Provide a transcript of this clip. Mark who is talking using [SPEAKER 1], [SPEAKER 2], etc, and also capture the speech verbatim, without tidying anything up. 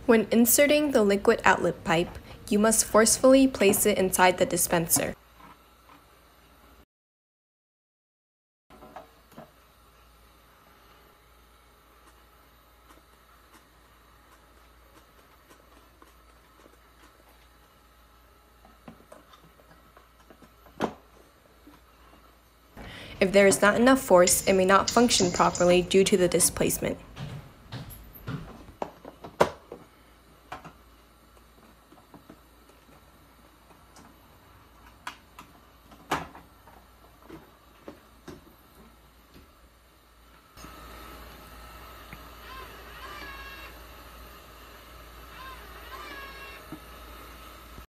[SPEAKER 1] When inserting the liquid outlet pipe, you must forcefully place it inside the dispenser. If there is not enough force, it may not function properly due to the displacement.